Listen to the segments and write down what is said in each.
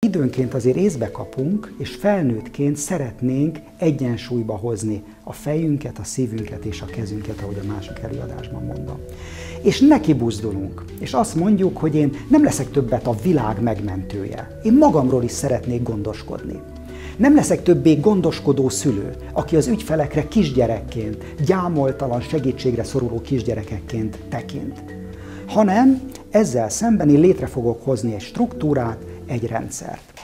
időnként azért észbe kapunk, és felnőttként szeretnénk egyensúlyba hozni a fejünket, a szívünket és a kezünket, ahogy a másik előadásban mondom. És neki buzdulunk, és azt mondjuk, hogy én nem leszek többet a világ megmentője. Én magamról is szeretnék gondoskodni. Nem leszek többé gondoskodó szülő, aki az ügyfelekre kisgyerekként, gyámoltalan segítségre szoruló kisgyerekekként tekint. Hanem ezzel szemben én létre fogok hozni egy struktúrát, egy rendszert.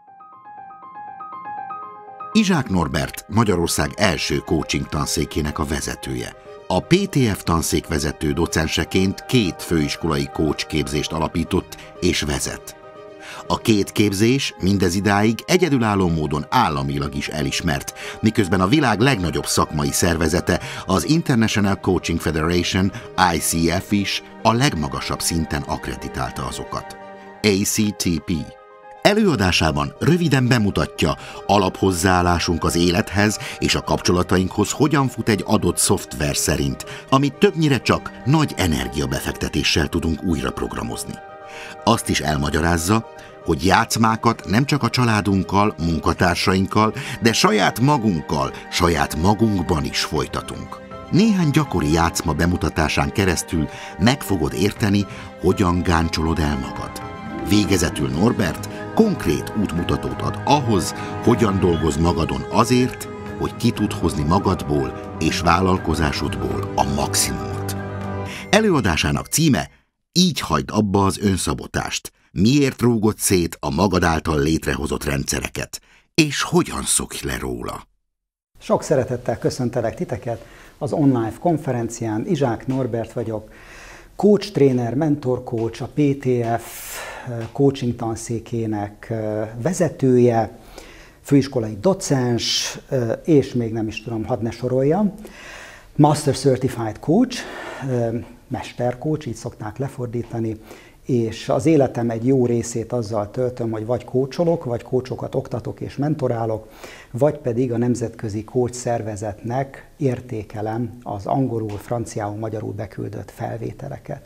Izsák Norbert Magyarország első coaching tanszékének a vezetője. A PTF tanszék vezető docenseként 2 főiskolai coach képzést alapított és vezet. A 2 képzés mindezidáig egyedülálló módon államilag is elismert, miközben a világ legnagyobb szakmai szervezete, az International Coaching Federation, ICF is a legmagasabb szinten akkreditálta azokat. ACTP. Előadásában röviden bemutatja, alaphozzáállásunk az élethez és a kapcsolatainkhoz hogyan fut egy adott szoftver szerint, amit többnyire csak nagy energiabefektetéssel tudunk újra programozni. Azt is elmagyarázza, hogy játszmákat nem csak a családunkkal, munkatársainkkal, de saját magunkkal, saját magunkban is folytatunk. Néhány gyakori játszma bemutatásán keresztül meg fogod érteni, hogyan gáncsolod el magad. Végezetül Norbert konkrét útmutatót ad ahhoz, hogyan dolgozz magadon azért, hogy ki tud hozni magadból és vállalkozásodból a maximumot. Előadásának címe: Így hagyd abba az önszabotást. Miért rúgod szét a magad által létrehozott rendszereket, és hogyan szokj le róla? Sok szeretettel köszöntelek titeket az online konferencián. Izsák Norbert vagyok, coach, tréner, mentor coach, a PTF coaching tanszékének vezetője, főiskolai docens, és még nem is tudom, hadd ne soroljam, Master Certified Coach, mestercoach, így szokták lefordítani, és az életem egy jó részét azzal töltöm, hogy vagy coacholok, vagy coachokat oktatok és mentorálok, vagy pedig a Nemzetközi Coach Szervezetnek értékelem az angolul, franciául, magyarul beküldött felvételeket.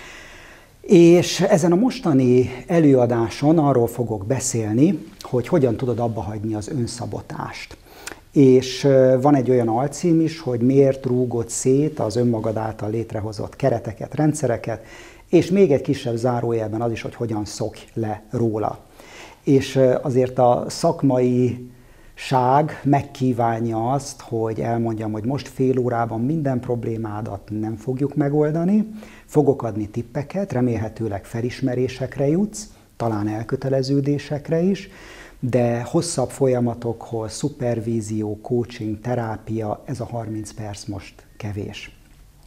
És ezen a mostani előadáson arról fogok beszélni, hogy hogyan tudod abba hagyni az önszabotást. És van egy olyan alcím is, hogy miért rúgod szét az önmagad által létrehozott kereteket, rendszereket, és még egy kisebb zárójelben az is, hogy hogyan szokj le róla. És azért a szakmaiság megkívánja azt, hogy elmondjam, hogy most fél órában minden problémádat nem fogjuk megoldani, fogok adni tippeket, remélhetőleg felismerésekre jutsz, talán elköteleződésekre is, de hosszabb folyamatokhoz, szupervízió, coaching, terápia, ez a 30 perc most kevés.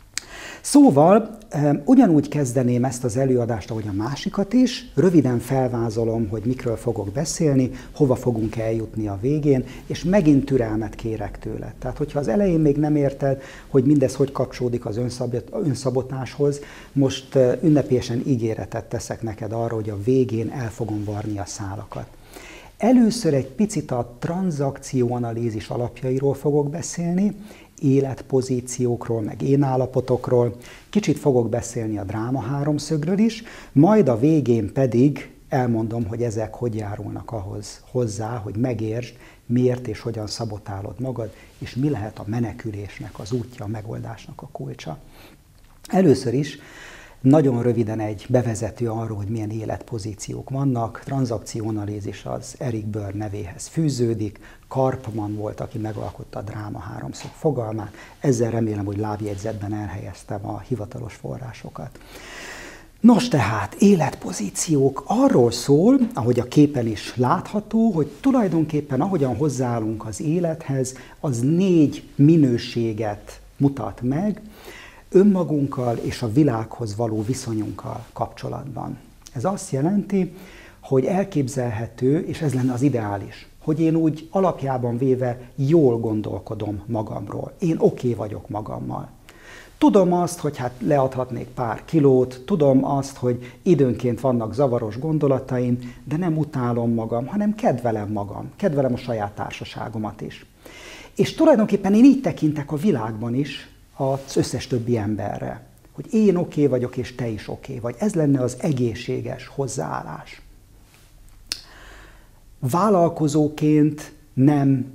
Szóval ugyanúgy kezdeném ezt az előadást, ahogy a másikat is, röviden felvázolom, hogy mikről fogok beszélni, hova fogunk eljutni a végén, és megint türelmet kérek tőled. Tehát, hogyha az elején még nem érted, hogy mindez hogy kapcsolódik az önszabotáshoz, most ünnepélyesen ígéretet teszek neked arra, hogy a végén el fogom varni a szálakat. Először egy picit a tranzakcióanalízis alapjairól fogok beszélni, életpozíciókról, meg énállapotokról, kicsit fogok beszélni a dráma háromszögről is, majd a végén pedig elmondom, hogy ezek hogy járulnak ahhoz hozzá, hogy megértsd, miért és hogyan szabotálod magad, és mi lehet a menekülésnek az útja, a megoldásnak a kulcsa. Először is nagyon röviden egy bevezető arról, hogy milyen életpozíciók vannak. Tranzakcióanalízis az Eric Berne nevéhez fűződik, Karpman volt, aki megalkotta a dráma háromszög fogalmát, ezzel remélem, hogy lábjegyzetben elhelyeztem a hivatalos forrásokat. Nos tehát, életpozíciók arról szól, ahogy a képen is látható, hogy tulajdonképpen ahogyan hozzáállunk az élethez, az 4 minőséget mutat meg, önmagunkkal és a világhoz való viszonyunkkal kapcsolatban. Ez azt jelenti, hogy elképzelhető, és ez lenne az ideális, hogy én úgy alapjában véve jól gondolkodom magamról. Én oké vagyok magammal. Tudom azt, hogy hát leadhatnék pár kilót, tudom azt, hogy időnként vannak zavaros gondolataim, de nem utálom magam, hanem kedvelem magam, kedvelem a saját társaságomat is. És tulajdonképpen én így tekintek a világban is, az összes többi emberre, hogy én oké vagyok, és te is oké vagy. Ez lenne az egészséges hozzáállás. Vállalkozóként nem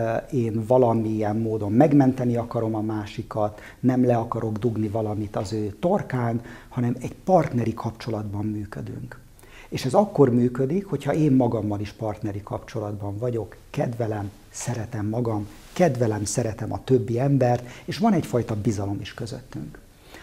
én valamilyen módon megmenteni akarom a másikat, nem le akarok dugni valamit az ő torkán, hanem egy partneri kapcsolatban működünk. És ez akkor működik, hogyha én magammal is partneri kapcsolatban vagyok, kedvelem, szeretem magam, kedvelem, szeretem a többi embert, és van egyfajta bizalom is közöttünk.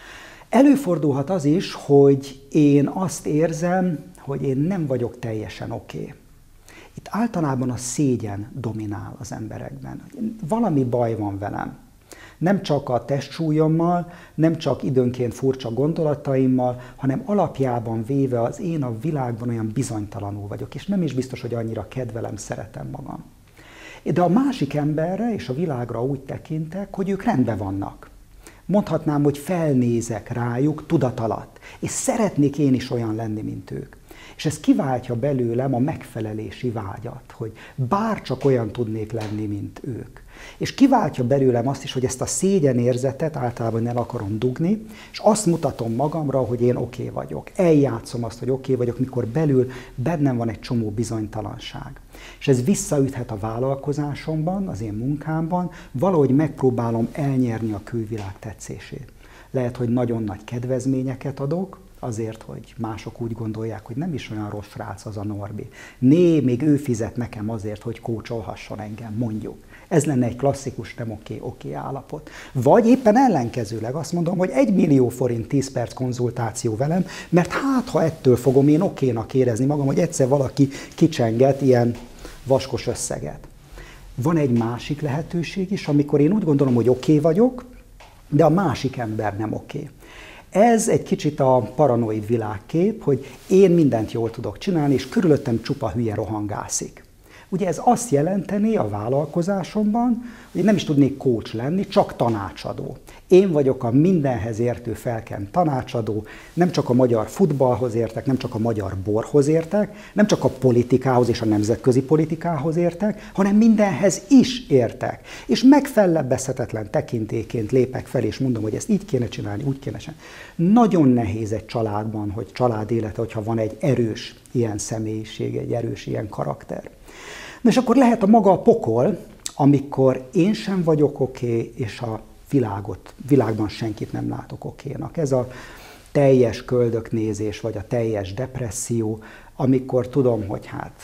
Előfordulhat az is, hogy én azt érzem, hogy én nem vagyok teljesen oké. Itt általában a szégyen dominál az emberekben. Valami baj van velem. Nem csak a testsúlyommal, nem csak időnként furcsa gondolataimmal, hanem alapjában véve az én a világban olyan bizonytalanul vagyok, és nem is biztos, hogy annyira kedvelem, szeretem magam. De a másik emberre és a világra úgy tekintek, hogy ők rendben vannak. Mondhatnám, hogy felnézek rájuk tudat alatt, és szeretnék én is olyan lenni, mint ők. És ez kiváltja belőlem a megfelelési vágyat, hogy bárcsak olyan tudnék lenni, mint ők. És kiváltja belőlem azt is, hogy ezt a szégyenérzetet általában el akarom dugni, és azt mutatom magamra, hogy én oké vagyok. Eljátszom azt, hogy oké vagyok, mikor belül bennem van egy csomó bizonytalanság. És ez visszaüthet a vállalkozásomban, az én munkámban, valahogy megpróbálom elnyerni a külvilág tetszését. Lehet, hogy nagyon nagy kedvezményeket adok, azért, hogy mások úgy gondolják, hogy nem is olyan rossz srác az a Norbi. Még ő fizet nekem azért, hogy kócsolhasson engem, mondjuk. Ez lenne egy klasszikus nem oké állapot. Vagy éppen ellenkezőleg azt mondom, hogy 1 millió forint 10 perc konzultáció velem, mert hát ha ettől fogom én okénak érezni magam, hogy egyszer valaki kicsenget ilyen vaskos összeget. Van egy másik lehetőség is, amikor én úgy gondolom, hogy oké vagyok, de a másik ember nem oké. Ez egy kicsit a paranoid világkép, hogy én mindent jól tudok csinálni, és körülöttem csupa hülye rohangászik. Ugye ez azt jelenteni a vállalkozásomban, hogy nem is tudnék coach lenni, csak tanácsadó. Én vagyok a mindenhez értő felkent tanácsadó, nem csak a magyar futballhoz értek, nem csak a magyar borhoz értek, nem csak a politikához és a nemzetközi politikához értek, hanem mindenhez is értek. És megfellebbezhetetlen tekintélyként lépek fel, és mondom, hogy ezt így kéne csinálni, úgy kéne csinálni. Nagyon nehéz egy családban, hogy család élete, hogyha van egy erős ilyen személyiség, egy erős ilyen karakter. Na és akkor lehet a maga a pokol, amikor én sem vagyok oké, és a világban senkit nem látok okénak. Ez a teljes köldöknézés, vagy a teljes depresszió, amikor tudom, hogy hát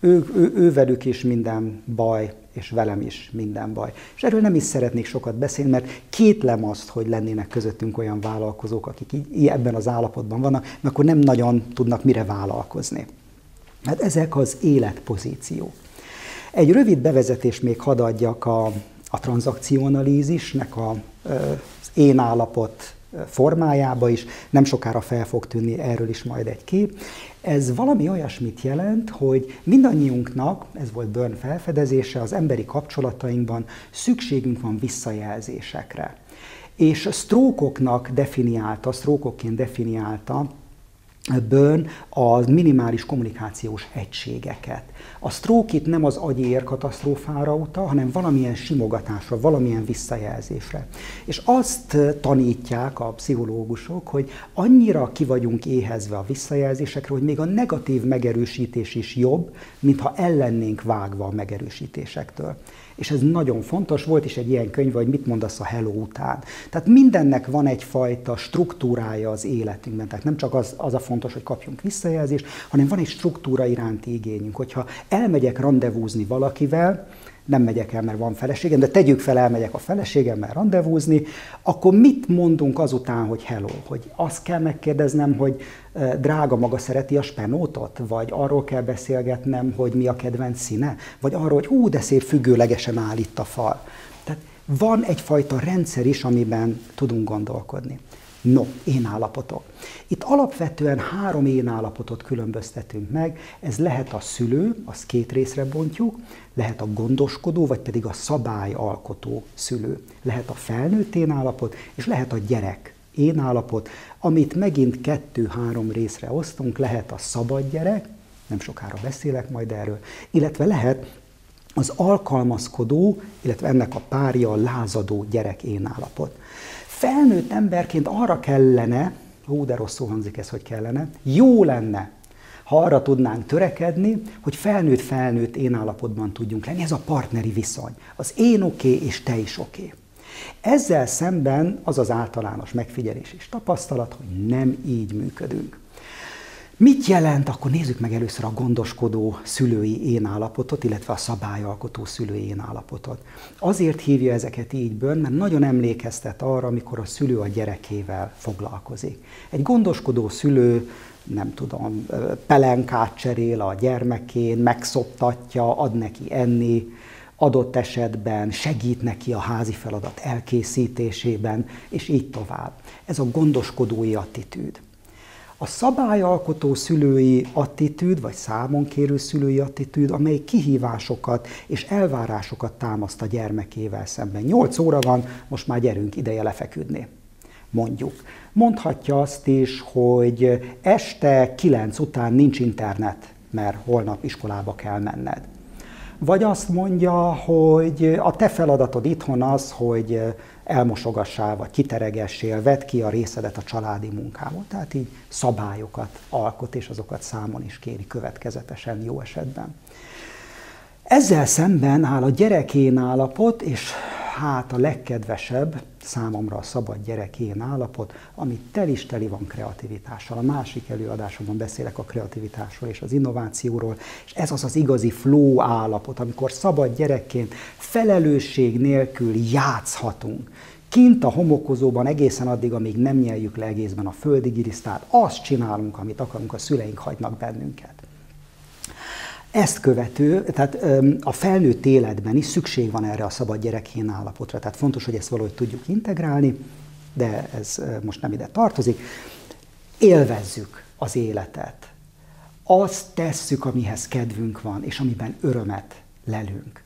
ővelük is minden baj, és velem is minden baj. És erről nem is szeretnék sokat beszélni, mert kétlem azt, hogy lennének közöttünk olyan vállalkozók, akik így ebben az állapotban vannak, mert akkor nem nagyon tudnak mire vállalkozni. Hát ezek az életpozíciók. Egy rövid bevezetést még hadd adjak a tranzakcióanalízisnek az én állapot formájába is, nem sokára fel fog tűnni erről is majd egy kép. Ez valami olyasmit jelent, hogy mindannyiunknak, ez volt Byrne felfedezése, az emberi kapcsolatainkban szükségünk van visszajelzésekre. És sztrókokként definiálta Byrne a minimális kommunikációs egységeket. A stroke itt nem az agyi érkatasztrófára utal, hanem valamilyen simogatásra, valamilyen visszajelzésre. És azt tanítják a pszichológusok, hogy annyira ki vagyunk éhezve a visszajelzésekre, hogy még a negatív megerősítés is jobb, mintha ellennénk vágva a megerősítésektől. És ez nagyon fontos, volt is egy ilyen könyv, hogy mit mondasz a hello után. Tehát mindennek van egyfajta struktúrája az életünkben. Tehát nem csak az a fontos, hogy kapjunk visszajelzést, hanem van egy struktúra iránti igényünk. Hogyha elmegyek randevúzni valakivel, nem megyek el, mert van feleségem, de tegyük fel, elmegyek a feleségemmel randevúzni, akkor mit mondunk azután, hogy hello? Hogy azt kell megkérdeznem, hogy drága, maga szereti a spenótot? Vagy arról kell beszélgetnem, hogy mi a kedvenc színe? Vagy arról, hogy hú, de szép függőlegesen áll itt a fal. Tehát van egyfajta rendszer is, amiben tudunk gondolkodni. No, én állapotok. Itt alapvetően 3 én állapotot különböztetünk meg, ez lehet a szülő, azt 2 részre bontjuk, lehet a gondoskodó, vagy pedig a szabályalkotó szülő. Lehet a felnőtt én állapot, és lehet a gyerek én állapot, amit megint 2-3 részre osztunk, lehet a szabad gyerek, nem sokára beszélek majd erről, illetve lehet az alkalmazkodó, illetve ennek a párja a lázadó gyerek én állapot. Felnőtt emberként arra kellene, de rosszul hangzik ez, hogy kellene, jó lenne, ha arra tudnánk törekedni, hogy felnőtt én állapotban tudjunk lenni. Ez a partneri viszony. Az én oké, és te is oké. Ezzel szemben az az általános megfigyelés és tapasztalat, hogy nem így működünk. Mit jelent? Akkor nézzük meg először a gondoskodó szülői én állapotot, illetve a szabályalkotó szülői én állapotot. Azért hívja ezeket így bőn, mert nagyon emlékeztet arra, amikor a szülő a gyerekével foglalkozik. Egy gondoskodó szülő, nem tudom, pelenkát cserél a gyermekén, megszoptatja, ad neki enni, adott esetben segít neki a házi feladat elkészítésében, és így tovább. Ez a gondoskodói attitűd. A szabályalkotó szülői attitűd, vagy számonkérő szülői attitűd, amely kihívásokat és elvárásokat támaszt a gyermekével szemben. 8 óra van, most már gyerünk, ideje lefeküdni, mondjuk. Mondhatja azt is, hogy este 9 után nincs internet, mert holnap iskolába kell menned. Vagy azt mondja, hogy a te feladatod itthon az, hogy elmosogassál, vagy kiteregessél, vedd ki a részedet a családi munkából. Tehát így szabályokat alkot, és azokat számon is kéri következetesen jó esetben. Ezzel szemben áll a gyerekén állapot, és hát a legkedvesebb számomra a szabad gyerekén állapot, ami teli van kreativitással. A másik előadásomban beszélek a kreativitásról és az innovációról, és ez az az igazi flow állapot, amikor szabad gyerekként felelősség nélkül játszhatunk. Kint a homokozóban egészen addig, amíg nem nyeljük le egészben a földi girisztát, azt csinálunk, amit akarunk, a szüleink hagynak bennünket. Ezt követő, tehát a felnőtt életben is szükség van erre a szabad gyerekén állapotra, tehát fontos, hogy ezt valahogy tudjuk integrálni, de ez most nem ide tartozik. Élvezzük az életet. Azt tesszük, amihez kedvünk van, és amiben örömet lelünk.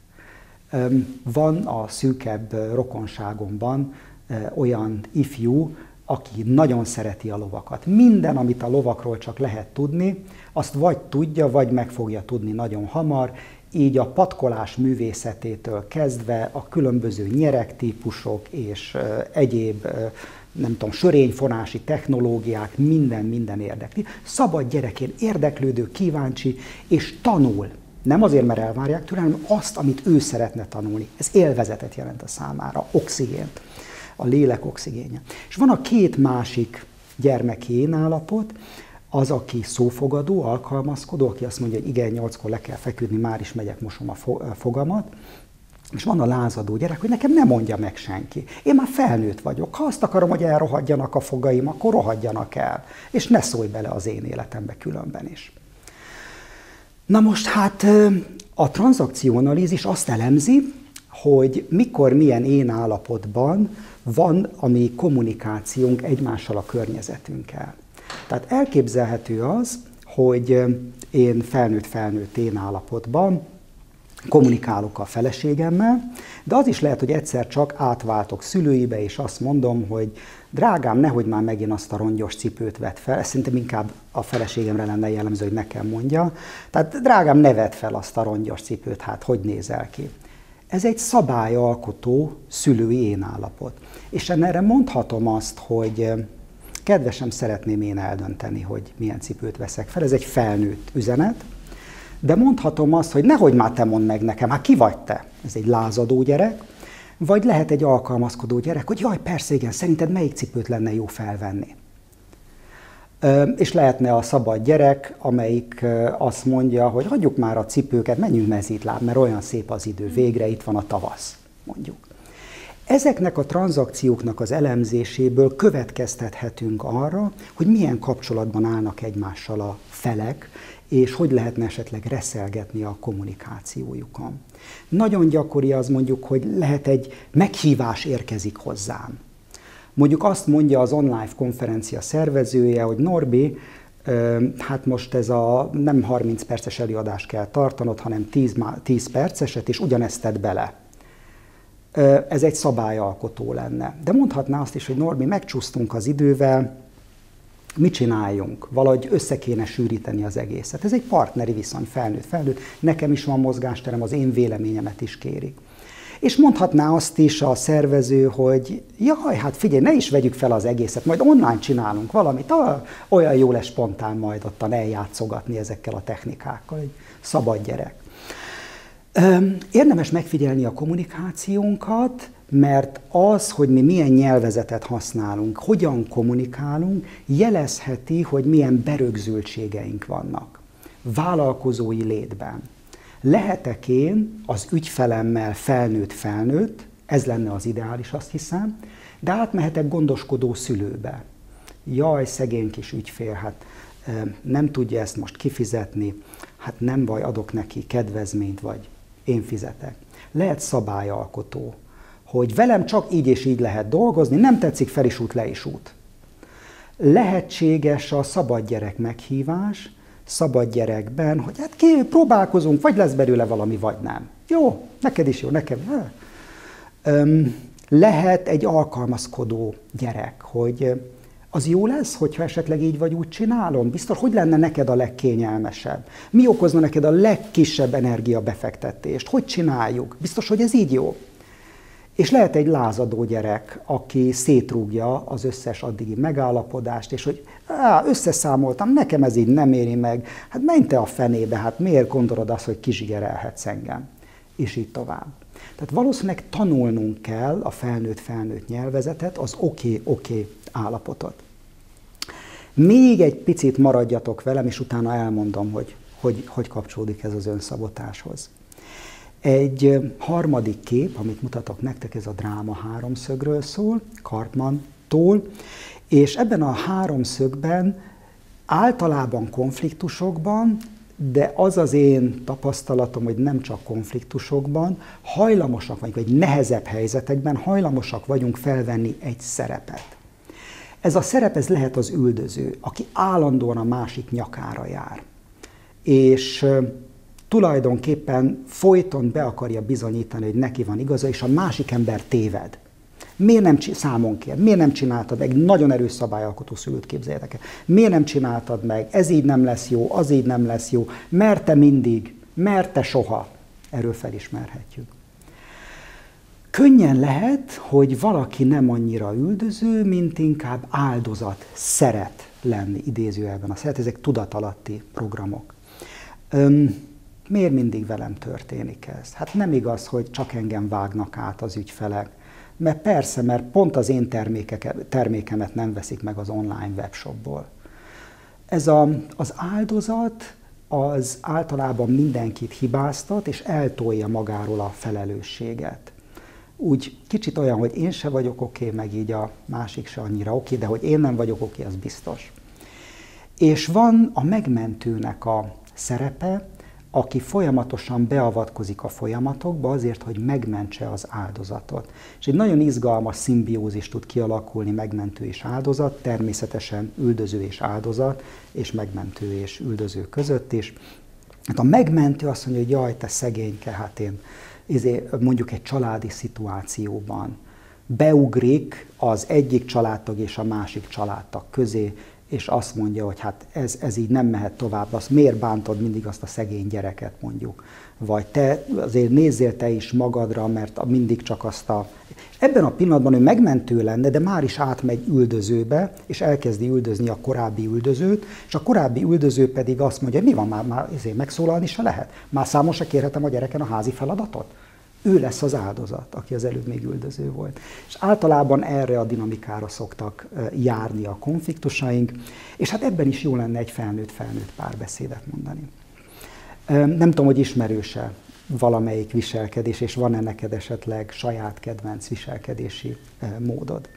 Van a szűkebb rokonságomban olyan ifjú, aki nagyon szereti a lovakat. Minden, amit a lovakról csak lehet tudni, azt vagy tudja, vagy meg fogja tudni nagyon hamar, így a patkolás művészetétől kezdve a különböző nyeregtípusok és egyéb, nem tudom, sörényfonási technológiák, minden érdekli. Szabad gyerekén érdeklődő, kíváncsi, és tanul. Nem azért, mert elvárják tőle, hanem azt, amit ő szeretne tanulni. Ez élvezetet jelent a számára, oxigént. A lélek oxigénje. És van a két másik gyermeki én állapot, az, aki szófogadó, alkalmazkodó, aki azt mondja, hogy igen, 8-kor le kell feküdni, már is megyek, mosom a fogamat. És van a lázadó gyerek, hogy nekem nem mondja meg senki. Én már felnőtt vagyok. Ha azt akarom, hogy elrohadjanak a fogaim, akkor rohadjanak el. És ne szólj bele az én életembe különben is. Na most hát a tranzakcióanalízis azt elemzi, hogy mikor, milyen én állapotban van a mi kommunikációnk egymással, a környezetünkkel. Tehát elképzelhető az, hogy én felnőtt én állapotban kommunikálok a feleségemmel, de az is lehet, hogy egyszer csak átváltok szülőibe, és azt mondom, hogy drágám, nehogy már megint azt a rongyos cipőt vedd fel, ezt szerintem inkább a feleségemre lenne jellemző, hogy nekem mondja. Tehát drágám, ne vedd fel azt a rongyos cipőt, hát hogy nézel ki? Ez egy szabályalkotó szülői én állapot. És erre mondhatom azt, hogy kedvesem, szeretném én eldönteni, hogy milyen cipőt veszek fel. Ez egy felnőtt üzenet. De mondhatom azt, hogy nehogy már te mondd meg nekem, hát ki vagy te? Ez egy lázadó gyerek. Vagy lehet egy alkalmazkodó gyerek, hogy jaj, persze, igen, szerinted melyik cipőt lenne jó felvenni? És lehetne a szabad gyerek, amelyik azt mondja, hogy hagyjuk már a cipőket, menjünk mezítláb, mert olyan szép az idő, végre itt van a tavasz, mondjuk. Ezeknek a tranzakcióknak az elemzéséből következtethetünk arra, hogy milyen kapcsolatban állnak egymással a felek, és hogy lehetne esetleg reszelgetni a kommunikációjukon. Nagyon gyakori az mondjuk, hogy lehet egy meghívás érkezik hozzám. Mondjuk azt mondja az online konferencia szervezője, hogy Norbi, hát most ez a nem 30 perces előadást kell tartanod, hanem 10 perceset, és ugyanezt tedd bele. Ez egy szabályalkotó lenne. De mondhatná azt is, hogy Norbi, megcsúsztunk az idővel, mit csináljunk? Valahogy össze kéne sűríteni az egészet. Ez egy partneri viszony, felnőtt. Nekem is van mozgásterem, az én véleményemet is kérik. És mondhatná azt is a szervező, hogy jaj, hát figyelj, ne is vegyük fel az egészet, majd online csinálunk valamit, olyan jó lesz spontán majd ottan eljátszogatni ezekkel a technikákkal, egy szabad gyerek. Érdemes megfigyelni a kommunikációnkat, mert az, hogy mi milyen nyelvezetet használunk, hogyan kommunikálunk, jelezheti, hogy milyen berögzültségeink vannak. Vállalkozói létben. Lehetek én az ügyfelemmel felnőtt, ez lenne az ideális, azt hiszem, de átmehetek gondoskodó szülőbe. Jaj, szegény kis ügyfél, hát nem tudja ezt most kifizetni, hát nem baj, adok neki kedvezményt, vagy én fizetek. Lehet szabályalkotó, hogy velem csak így és így lehet dolgozni, nem tetszik, fel is út, le is út. Lehetséges a szabad gyerek meghívás, szabad gyerekben, hogy hát próbálkozunk, vagy lesz belőle valami, vagy nem. Jó, neked is jó, nekem. Lehet egy alkalmazkodó gyerek, hogy az jó lesz, hogyha esetleg így vagy úgy csinálom? Biztos, hogy lenne neked a legkényelmesebb? Mi okozna neked a legkisebb energiabefektetést? Hogy csináljuk? Biztos, hogy ez így jó? És lehet egy lázadó gyerek, aki szétrúgja az összes addigi megállapodást, és hogy összeszámoltam, nekem ez így nem éri meg, hát menj te a fenébe, hát miért gondolod azt, hogy kizsigerelhetsz engem? És így tovább. Tehát valószínűleg tanulnunk kell a felnőtt nyelvezetet, az oké állapotot. Még egy picit maradjatok velem, és utána elmondom, hogy kapcsolódik ez az önszabotáshoz. Egy harmadik kép, amit mutatok nektek, ez a dráma háromszögről szól, Karpmantól, és ebben a háromszögben általában konfliktusokban, de az az én tapasztalatom, hogy nem csak konfliktusokban, hajlamosak vagyunk, vagy nehezebb helyzetekben hajlamosak vagyunk felvenni egy szerepet. Ez a szerep, ez lehet az üldöző, aki állandóan a másik nyakára jár. És tulajdonképpen folyton be akarja bizonyítani, hogy neki van igaza, és a másik ember téved. Miért nem számon kér? Miért nem csináltad meg? Nagyon erős szabályalkotó szülőt képzeljetek el. Miért nem csináltad meg? Ez így nem lesz jó, az így nem lesz jó. Mert te mindig, mert te soha. Erről felismerhetjük. Könnyen lehet, hogy valaki nem annyira üldöző, mint inkább áldozat, szeret lenni, idézőjelben. A szeret, ezek tudatalatti programok. Miért mindig velem történik ez? Hát nem igaz, hogy csak engem vágnak át az ügyfelek. Mert persze, mert pont az én termékemet nem veszik meg az online webshopból. Ez az áldozat, az általában mindenkit hibáztat, és eltolja magáról a felelősséget. Úgy kicsit olyan, hogy én se vagyok oké, meg így a másik se annyira oké, de hogy én nem vagyok oké, az biztos. És van a megmentőnek a szerepe, aki folyamatosan beavatkozik a folyamatokba azért, hogy megmentse az áldozatot. És egy nagyon izgalmas szimbiózis tud kialakulni megmentő és áldozat, természetesen üldöző és áldozat, és megmentő és üldöző között is. Hát a megmentő azt mondja, hogy jaj, te szegényke, hát én mondjuk egy családi szituációban beugrik az egyik családtag és a másik családtag közé, és azt mondja, hogy hát ez így nem mehet tovább, azt miért bántod mindig azt a szegény gyereket, mondjuk. Vagy te azért nézzél te is magadra, mert mindig csak azt a... Ebben a pillanatban ő megmentő lenne, de már is átmegy üldözőbe, és elkezdi üldözni a korábbi üldözőt, és a korábbi üldöző pedig azt mondja, mi van, már ezért megszólalni se lehet? Már számon se kérhetem a gyereken a házi feladatot? Ő lesz az áldozat, aki az előbb még üldöző volt. És általában erre a dinamikára szoktak járni a konfliktusaink, és hát ebben is jó lenne egy felnőtt párbeszédet mondani. Nem tudom, hogy ismerőse valamelyik viselkedés, és van-e neked esetleg saját kedvenc viselkedési módod.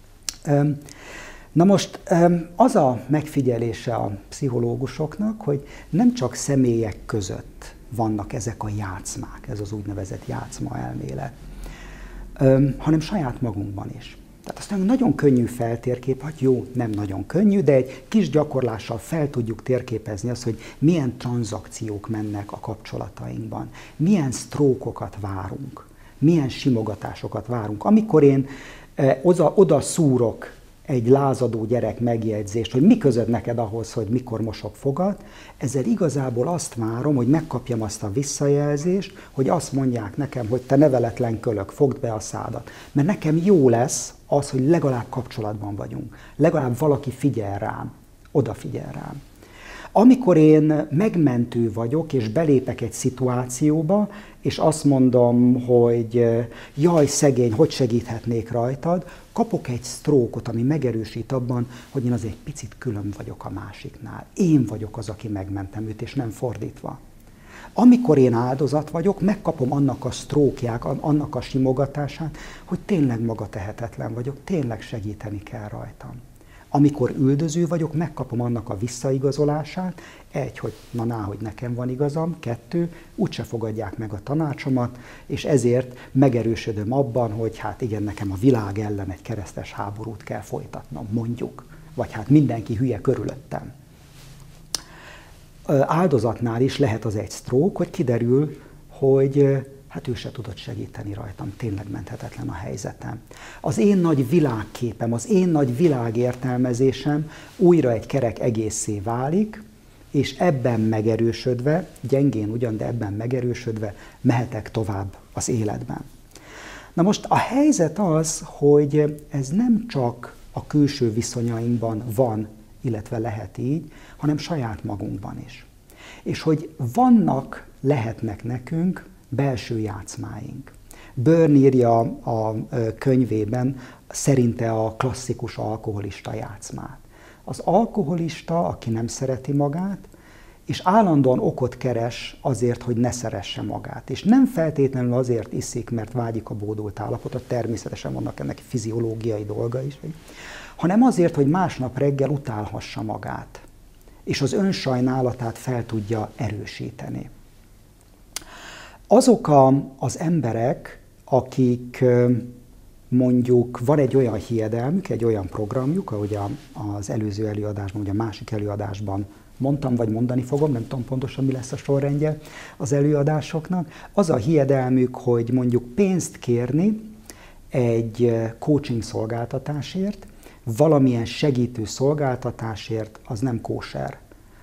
Na most az a megfigyelése a pszichológusoknak, hogy nem csak személyek között vannak ezek a játszmák, ez az úgynevezett játszma elmélet, hanem saját magunkban is. Tehát aztán nagyon könnyű feltérkép, hát jó, nem nagyon könnyű, de egy kis gyakorlással fel tudjuk térképezni azt, hogy milyen tranzakciók mennek a kapcsolatainkban, milyen sztrókokat várunk, milyen simogatásokat várunk. Amikor én oda szúrok egy lázadó gyerek megjegyzést, hogy mi közöd neked ahhoz, hogy mikor mosok fogad, ezzel igazából azt várom, hogy megkapjam azt a visszajelzést, hogy azt mondják nekem, hogy te neveletlen kölök, fogd be a szádat. Mert nekem jó lesz az, hogy legalább kapcsolatban vagyunk, legalább valaki figyel rám, odafigyel rám. Amikor én megmentő vagyok, és belépek egy szituációba, és azt mondom, hogy jaj, szegény, hogy segíthetnék rajtad, kapok egy sztrókot, ami megerősít abban, hogy én azért picit külön vagyok a másiknál. Én vagyok az, aki megmentem őt, és nem fordítva. Amikor én áldozat vagyok, megkapom annak a sztrókját, annak a simogatását, hogy tényleg magatehetetlen vagyok, tényleg segíteni kell rajtam. Amikor üldöző vagyok, megkapom annak a visszaigazolását, hogy hogy nekem van igazam, 2, úgyse fogadják meg a tanácsomat, és ezért megerősödöm abban, hogy hát igen, nekem a világ ellen egy keresztes háborút kell folytatnom, mondjuk, vagy hát mindenki hülye körülöttem. Áldozatnál is lehet az egy sztrók, hogy kiderül, hogy hát ő se tudott segíteni rajtam, tényleg menthetetlen a helyzetem. Az én nagy világképem, az én nagy világértelmezésem újra egy kerek egészé válik, és ebben megerősödve, gyengén ugyan, de ebben megerősödve mehetek tovább az életben. Na most a helyzet az, hogy ez nem csak a külső viszonyainkban van, illetve lehet így, hanem saját magunkban is. És hogy lehetnek nekünk belső játszmáink. Byrne írja a könyvében szerinte a klasszikus alkoholista játszmát. Az alkoholista, aki nem szereti magát, és állandóan okot keres azért, hogy ne szeresse magát. És nem feltétlenül azért iszik, mert vágyik a bódult állapotot, természetesen vannak ennek fiziológiai dolga is, hanem azért, hogy másnap reggel utálhassa magát, és az önsajnálatát fel tudja erősíteni. Azok az emberek, akik mondjuk van egy olyan hiedelmük, egy olyan programjuk, ahogy az előző előadásban, vagy a másik előadásban mondtam, vagy mondani fogom, nem tudom pontosan, mi lesz a sorrendje az előadásoknak, az a hiedelmük, hogy mondjuk pénzt kérni egy coaching szolgáltatásért, valamilyen segítő szolgáltatásért, az nem kóser.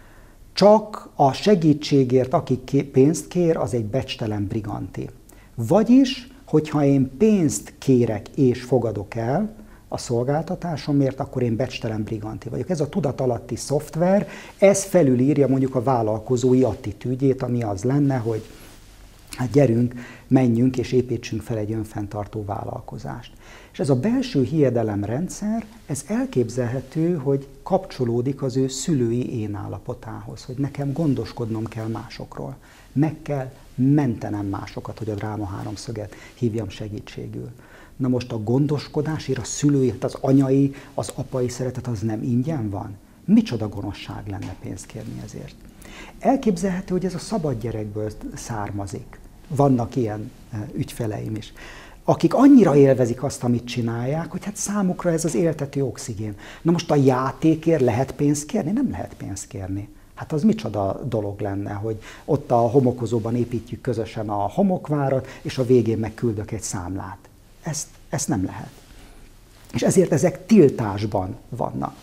Csak a segítségért, aki pénzt kér, az egy becstelen briganti. Vagyis, hogyha én pénzt kérek és fogadok el a szolgáltatásomért, akkor én becstelen briganti vagyok. Ez a tudatalatti szoftver, ez felülírja mondjuk a vállalkozói attitűdjét, ami az lenne, hogy hát gyerünk, menjünk és építsünk fel egy önfenntartó vállalkozást. És ez a belső hiedelemrendszer, ez elképzelhető, hogy kapcsolódik az ő szülői én állapotához, hogy nekem gondoskodnom kell másokról. Meg kell mentenem másokat, hogy a dráma háromszöget hívjam segítségül. Na most a gondoskodásért a szülői, az anyai, az apai szeretet az nem ingyen van? Micsoda gonoszság lenne pénzt kérni ezért? Elképzelhető, hogy ez a szabad gyerekből származik. Vannak ilyen ügyfeleim is, akik annyira élvezik azt, amit csinálják, hogy hát számukra ez az éltető oxigén. Na most a játékért lehet pénzt kérni? Nem lehet pénzt kérni. Hát az micsoda dolog lenne, hogy ott a homokozóban építjük közösen a homokvárat, és a végén megküldök egy számlát. Ezt nem lehet. És ezért ezek tiltásban vannak.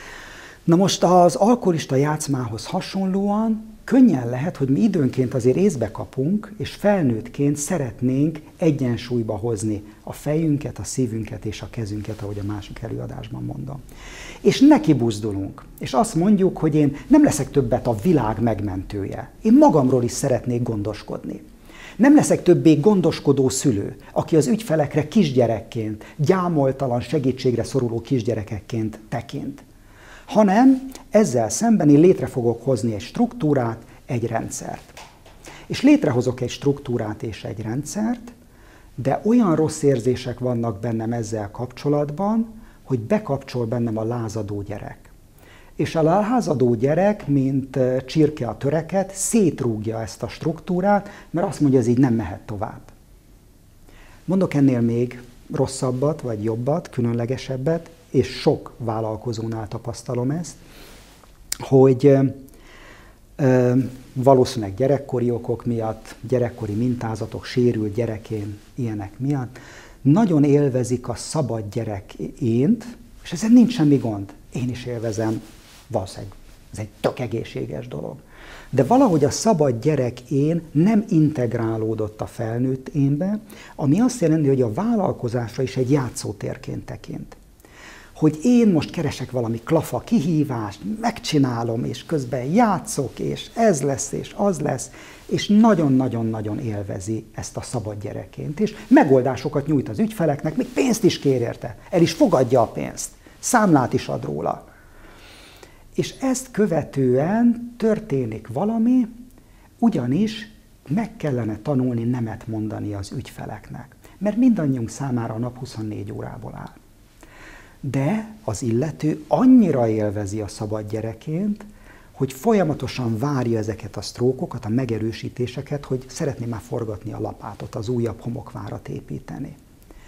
Na most az alkoholista játszmához hasonlóan könnyen lehet, hogy mi időnként azért észbe kapunk, és felnőttként szeretnénk egyensúlyba hozni a fejünket, a szívünket és a kezünket, ahogy a másik előadásban mondom. És nekibuzdulunk, és azt mondjuk, hogy én nem leszek többet a világ megmentője. Én magamról is szeretnék gondoskodni. Nem leszek többé gondoskodó szülő, aki az ügyfelekre kisgyerekként, gyámoltalan, segítségre szoruló kisgyerekekként tekint. Hanem ezzel szemben én létre fogok hozni egy struktúrát, egy rendszert. És létrehozok egy struktúrát és egy rendszert, de olyan rossz érzések vannak bennem ezzel kapcsolatban, hogy bekapcsol bennem a lázadó gyerek. És a lázadó gyerek, mint csirke a töreket, szétrúgja ezt a struktúrát, mert azt mondja, ez így nem mehet tovább. Mondok ennél még rosszabbat, vagy jobbat, különlegesebbet, és sok vállalkozónál tapasztalom ezt, hogy valószínűleg gyerekkori okok miatt, gyerekkori mintázatok, sérült gyerekén, ilyenek miatt, nagyon élvezik a szabad gyerek ént, És ezzel nincs semmi gond. Én is élvezem, valószínűleg ez egy tök egészséges dolog. De valahogy a szabad gyerek én nem integrálódott a felnőtt énbe, ami azt jelenti, hogy a vállalkozásra is egy játszótérként tekint. Hogy én most keresek valami klafa kihívást, megcsinálom, és közben játszok, és ez lesz, és az lesz, és nagyon-nagyon-nagyon élvezi ezt a szabad gyerekként. És megoldásokat nyújt az ügyfeleknek, még pénzt is kér érte, el is fogadja a pénzt, számlát is ad róla. És ezt követően történik valami, ugyanis meg kellene tanulni nemet mondani az ügyfeleknek. Mert mindannyiunk számára a nap 24 órából áll. De az illető annyira élvezi a szabad gyereként, hogy folyamatosan várja ezeket a sztrókokat, a megerősítéseket, hogy szeretné már forgatni a lapátot, az újabb homokvárat építeni.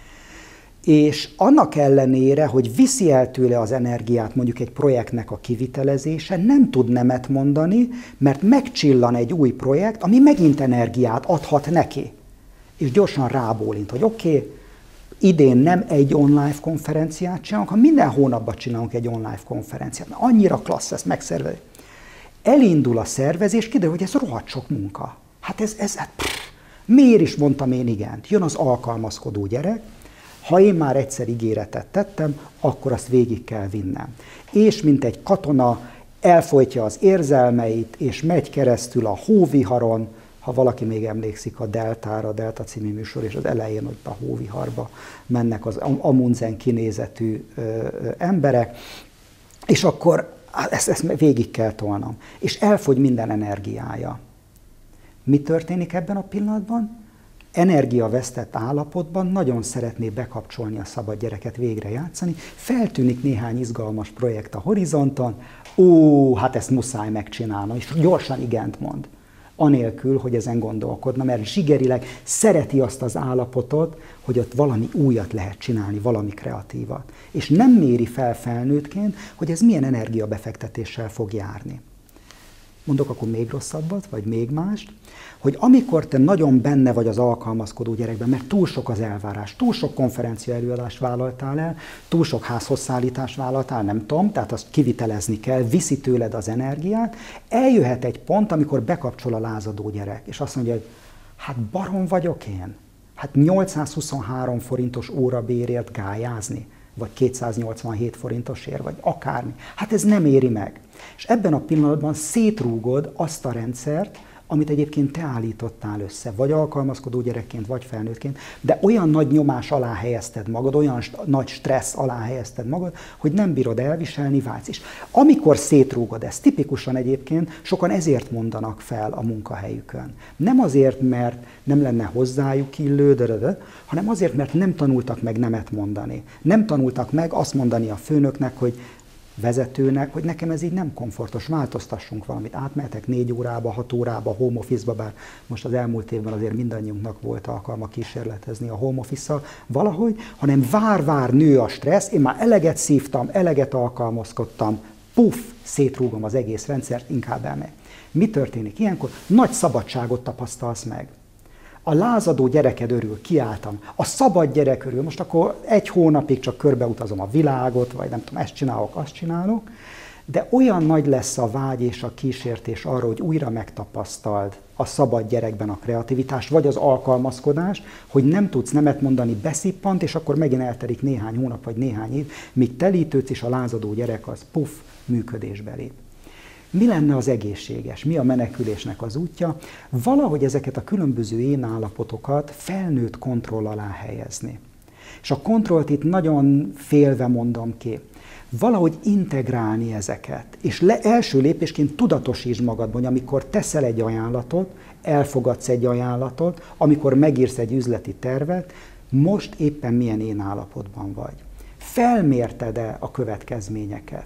És annak ellenére, hogy viszi el tőle az energiát mondjuk egy projektnek a kivitelezése, nem tud nemet mondani, mert megcsillan egy új projekt, ami megint energiát adhat neki. És gyorsan rábólint, hogy oké, idén nem egy online konferenciát csinálunk, hanem minden hónapban csinálunk egy online konferenciát. Annyira klassz ezt megszervezni. Elindul a szervezés, kiderül, hogy ez rohadt sok munka. Hát miért is mondtam én igent? Jön az alkalmazkodó gyerek, ha én már egyszer ígéretet tettem, akkor azt végig kell vinnem. És mint egy katona elfolytja az érzelmeit, és megy keresztül a hóviharon, ha valaki még emlékszik a Deltára, a Delta című műsor, és az elején ott a hóviharba mennek az Amundsen kinézetű emberek, és akkor ezt végig kell tolnom. És elfogy minden energiája. Mi történik ebben a pillanatban? Energiavesztett állapotban nagyon szeretné bekapcsolni a szabad gyereket, végre játszani, feltűnik néhány izgalmas projekt a horizonton, hát ezt muszáj megcsinálnom, és gyorsan igent mond. Anélkül, hogy ezen gondolkodna, mert zsigerileg szereti azt az állapotot, hogy ott valami újat lehet csinálni, valami kreatívat. És nem méri fel felnőttként, hogy ez milyen energiabefektetéssel fog járni. Mondok akkor még rosszabbat, vagy még mást, hogy amikor te nagyon benne vagy az alkalmazkodó gyerekben, mert túl sok az elvárás, túl sok konferencia előadást vállaltál el, túl sok házhozszállítást vállaltál, nem tudom, tehát azt kivitelezni kell, viszi tőled az energiát, eljöhet egy pont, amikor bekapcsol a lázadó gyerek, és azt mondja, hogy hát barom vagyok én, hát 823 forintos órabérért gályázni, vagy 287 forintosért, vagy akármi. Hát ez nem éri meg. És ebben a pillanatban szétrúgod azt a rendszert, amit egyébként te állítottál össze, vagy alkalmazkodó gyerekként, vagy felnőttként, de olyan nagy nyomás alá helyezted magad, olyan nagy stressz alá helyezted magad, hogy nem bírod elviselni, vágysz is. Amikor szétrúgod ezt, tipikusan egyébként sokan ezért mondanak fel a munkahelyükön. Nem azért, mert nem lenne hozzájuk illő, hanem azért, mert nem tanultak meg nemet mondani. Nem tanultak meg azt mondani a főnöknek, hogy vezetőnek, hogy nekem ez így nem komfortos, változtassunk valamit. Átmehetek 4 órába, 6 órába, home office-ba, bár most az elmúlt évben azért mindannyiunknak volt alkalma kísérletezni a home office-szal valahogy, hanem vár, nő a stressz, én már eleget szívtam, eleget alkalmazkodtam, szétrúgom az egész rendszert, inkább elmegy. Mi történik ilyenkor? Nagy szabadságot tapasztalsz meg. A lázadó gyereked örül, kiálltam. A szabad gyerek örül, most akkor 1 hónapig csak körbeutazom a világot, vagy nem tudom, ezt csinálok, azt csinálok, de olyan nagy lesz a vágy és a kísértés arra, hogy újra megtapasztald a szabad gyerekben a kreativitást, vagy az alkalmazkodást, hogy nem tudsz nemet mondani, beszippant, és akkor megint eltelik néhány hónap, vagy néhány év, míg telítődsz, és a lázadó gyerek az működésbe lép. Mi lenne az egészséges? Mi a menekülésnek az útja? Valahogy ezeket a különböző énállapotokat felnőtt kontroll alá helyezni. És a kontrollt itt nagyon félve mondom ki. Valahogy integrálni ezeket. És első lépésként tudatosítsd magadban, hogy amikor teszel egy ajánlatot, elfogadsz egy ajánlatot, amikor megírsz egy üzleti tervet, most éppen milyen énállapotban vagy. Felmérted-e a következményeket?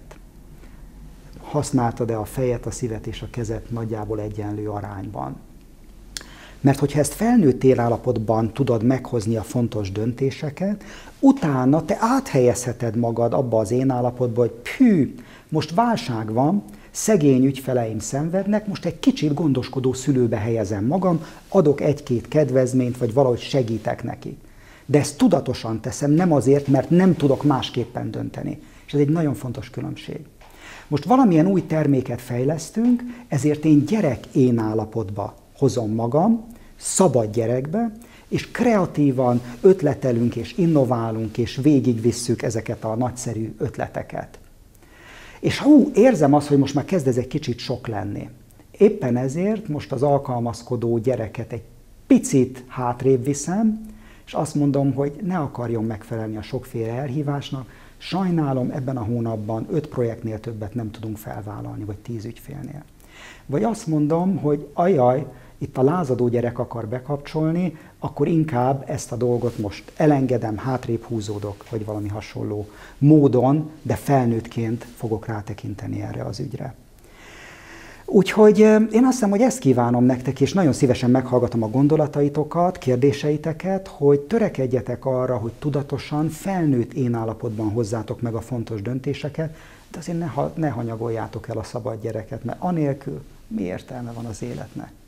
Használtad-e a fejet, a szívet és a kezet nagyjából egyenlő arányban? Mert hogyha ezt felnőtt élállapotban tudod meghozni a fontos döntéseket, utána te áthelyezheted magad abba az énállapotba, hogy most válság van, szegény ügyfeleim szenvednek, most egy kicsit gondoskodó szülőbe helyezem magam, adok 1-2 kedvezményt, vagy valahogy segítek nekik. De ezt tudatosan teszem, nem azért, mert nem tudok másképpen dönteni. És ez egy nagyon fontos különbség. Most valamilyen új terméket fejlesztünk, ezért én én állapotba hozom magam, szabad gyerekbe, és kreatívan ötletelünk, és innoválunk, és végigvisszük ezeket a nagyszerű ötleteket. És érzem azt, hogy most már kezd ez egy kicsit sok lenni. Éppen ezért most az alkalmazkodó gyereket egy picit hátrébb viszem, és azt mondom, hogy ne akarjon megfelelni a sokféle elhívásnak, sajnálom, ebben a hónapban 5 projektnél többet nem tudunk felvállalni, vagy 10 ügyfélnél. Vagy azt mondom, hogy ajaj, itt a lázadó gyerek akar bekapcsolni, akkor inkább ezt a dolgot most elengedem, hátrébb húzódok, vagy valami hasonló módon, de felnőttként fogok rátekinteni erre az ügyre. Úgyhogy én azt hiszem, hogy ezt kívánom nektek, és nagyon szívesen meghallgatom a gondolataitokat, kérdéseiteket, hogy törekedjetek arra, hogy tudatosan, felnőtt én állapotban hozzátok meg a fontos döntéseket, de azért ne hanyagoljátok el a szabad gyereket, mert anélkül mi értelme van az életnek?